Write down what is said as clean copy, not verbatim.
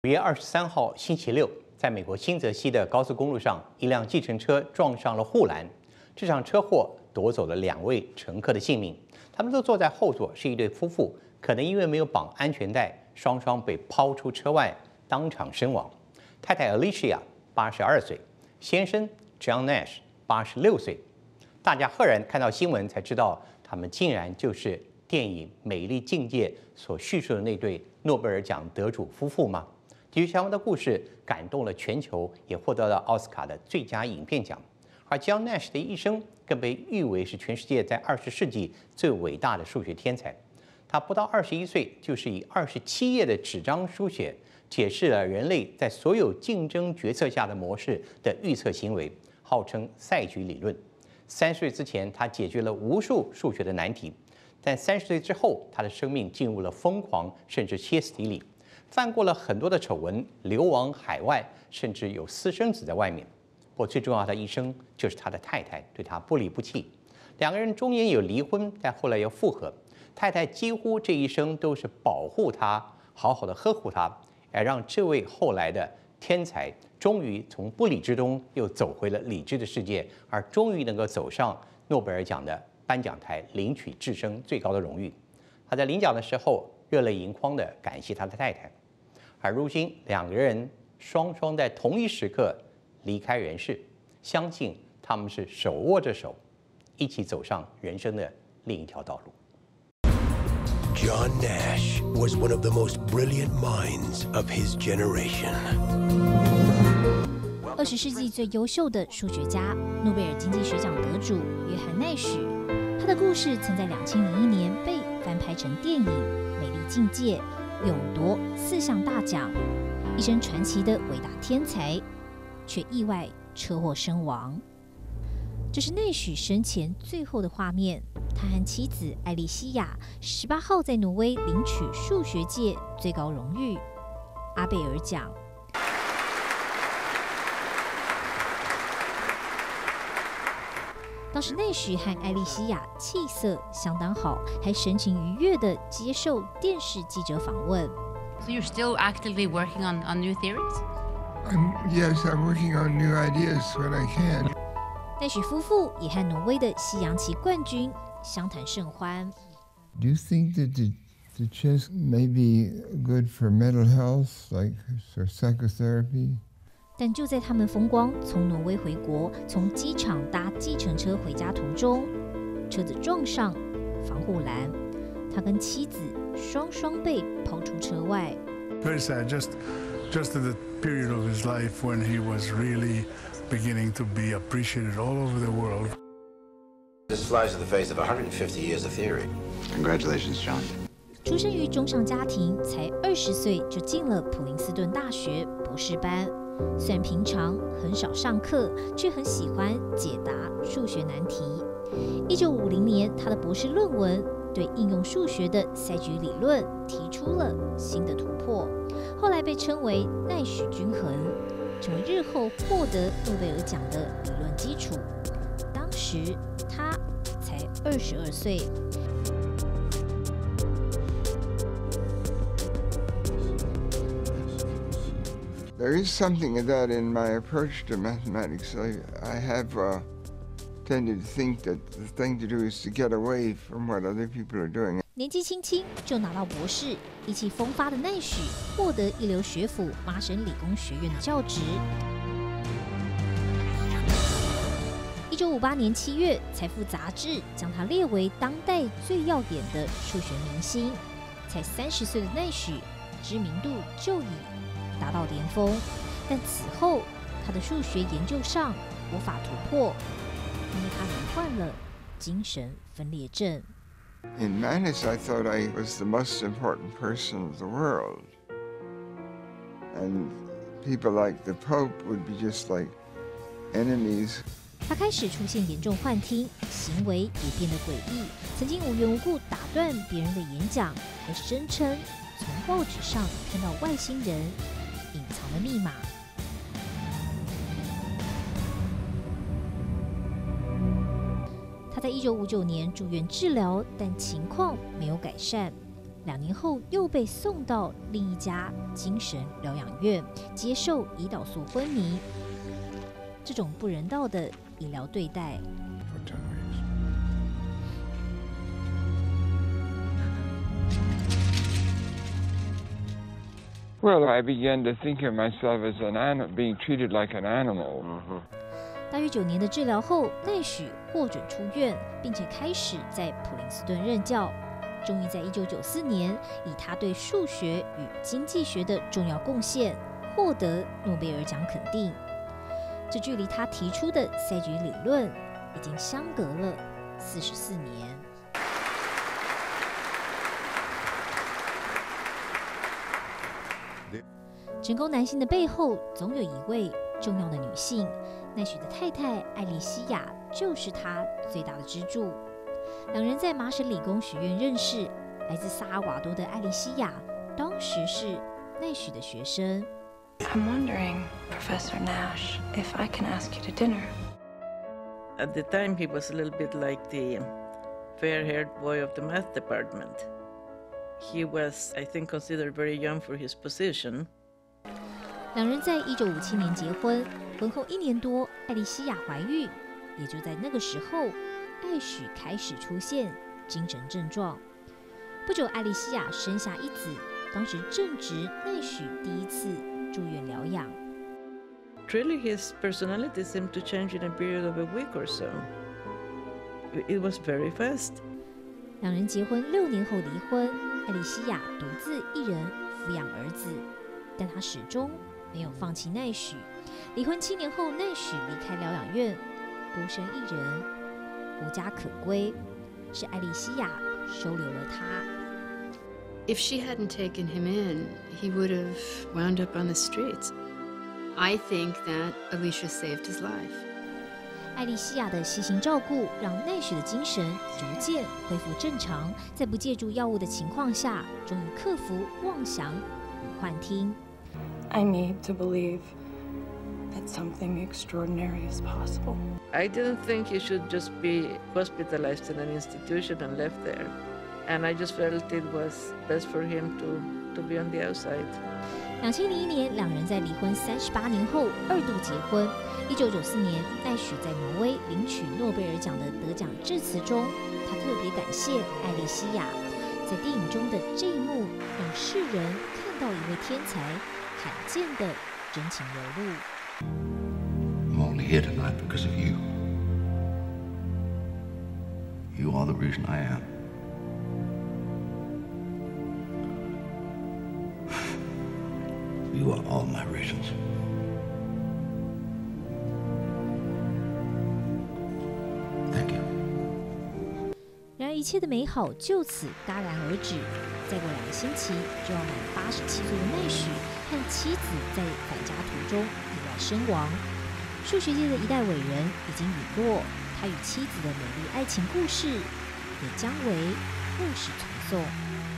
5月23号星期六，在美国新泽西的高速公路上，一辆计程车撞上了护栏。这场车祸夺走了2位乘客的性命，他们都坐在后座，是一对夫妇，可能因为没有绑安全带，双双被抛出车外，当场身亡。太太 Alicia 82岁，先生 John Nash 86岁。大家赫然看到新闻才知道，他们竟然就是电影《美丽境界》所叙述的那对诺贝尔奖得主夫妇吗？基于相关的故事感动了全球，也获得了奥斯卡的最佳影片奖。而 John Nash 的一生更被誉为是全世界在20世纪最伟大的数学天才。他不到21岁，就是以27页的纸张书写，解释了人类在所有竞争决策下的模式的预测行为，号称赛局理论。30岁之前，他解决了无数数学的难题，但30岁之后，他的生命进入了疯狂甚至歇斯底里。犯过了很多的丑闻，流亡海外，甚至有私生子在外面。不过最重要的一生就是他的太太对他不离不弃，两个人中间有离婚，但后来又复合。太太几乎这一生都是保护他，好好的呵护他，而让这位后来的天才终于从不理智中又走回了理智的世界，而终于能够走上诺贝尔奖的颁奖台，领取至生最高的荣誉。他在领奖的时候热泪盈眶地感谢他的太太。而如今，两个人双双在同一时刻离开人世，相信他们是手握着手，一起走上人生的另一条道路。 John Nash was one of the most brilliant minds of his generation. 20世纪最优秀的数学家，诺贝尔经济学奖得主约翰奈许，他的故事曾在2001年被翻拍成电影《美丽境界》。勇夺4项大奖，一生传奇的伟大天才，却意外车祸身亡。这是奈许生前最后的画面。他和妻子艾莉西亚18号在挪威领取数学界最高荣誉阿贝尔奖。当时奈许和艾莉西亚气色相当好，还神情愉悦地接受电视记者访问。 So you're still actively working on new theories? Yes, I'm working on new ideas when I can. 奈许夫妇也和挪威的西洋棋冠军相谈甚欢。 Do you think that the chess may be good for mental health, like for psychotherapy? 但就在他们风光从挪威回国，从机场搭计程车回家途中，车子撞上防护栏，他跟妻子双双被抛出车外。 Very sad. Just at the period of his life when he was really beginning to be appreciated all over the world. This flies in the face of 150 years of theory. Congratulations, John. 出生于中上家庭，才20岁就进了普林斯顿大学博士班。虽然平常很少上课，却很喜欢解答数学难题。1950年，他的博士论文对应用数学的赛局理论提出了新的突破，后来被称为奈许均衡，成为日后获得诺贝尔奖的理论基础。当时他才22岁。 There is something of that in my approach to mathematics. I have tended to think that the thing to do is to get away from what other people are doing. 年纪轻轻就拿到博士，意气风发的奈许获得一流学府麻省理工学院的教职。1958年7月，《财富》杂志将他列为当代最耀眼的数学明星。才30岁的奈许，知名度就已达到巅峰，但此后他的数学研究上无法突破，因为他罹患了精神分裂症。 In Manus, I thought I was the most important person of the world, and people like the Pope would be just like enemies. 他开始出现严重幻听，行为也变得诡异，曾经无缘无故打断别人的演讲，还声称从报纸上看到外星人隐藏的密码。他在1959年住院治疗，但情况没有改善。 2年后又被送到另一家精神疗养院接受胰岛素昏迷。这种不人道的医疗对待， Well, I began to think of myself as being treated like an animal. 大约9年的治疗后，奈许获准出院，并且开始在普林斯顿任教。终于在1994年，以他对数学与经济学的重要贡献，获得诺贝尔奖肯定。这距离他提出的赛局理论已经相隔了44年。成功男性的背后，总有一位重要的女性。奈许的太太艾莉西亚就是他最大的支柱。两人在麻省理工学院认识，来自萨尔瓦多的艾莉西亚当时是奈许的学生。 I'm wondering, Professor Nash, if I can ask you to dinner. At the time, he was a little bit like the fair-haired boy of the math department. He was, I think, considered very young for his position. 两人在1957年结婚，婚后1年多，艾莉西亚怀孕，也就在那个时候，艾许开始出现精神症状。不久，艾莉西亚生下一子，当时正值奈许第一次住院疗养。 Really, his personality seemed to change in a period of a week or so. It was very fast. 两人结婚6年后离婚，艾莉西亚独自一人抚养儿子，但她始终没有放弃奈许。离婚7年后，奈许离开疗养院，孤身一人，无家可归，是艾莉西亚收留了他。 If she hadn't taken him in, he would have wound up on the streets. I think that Alicia saved his life. 艾莉西亚的细心照顾让奈许的精神逐渐恢复正常，在不借助药物的情况下，终于克服妄想与幻听。 I need to believe that something extraordinary is possible. I didn't think he should just be hospitalized in an institution and left there. And I just felt it was best for him to be on the outside. 2001年，两人在离婚38年后2度结婚。1994年，奈许在挪威领取诺贝尔奖的得奖致辞中，他特别感谢艾莉西亚。在电影中的这一幕，让世人看到一位天才罕见的真情流露。 I'm only here tonight because of you. You are the reason I am. You are all my reasons. Thank you. 然而，一切的美好就此戛然而止。再过2个星期，就要满87岁的奈许和妻子在返家途中意外身亡。数学界的一代伟人已经陨落，他与妻子的美丽爱情故事也将为故事传颂。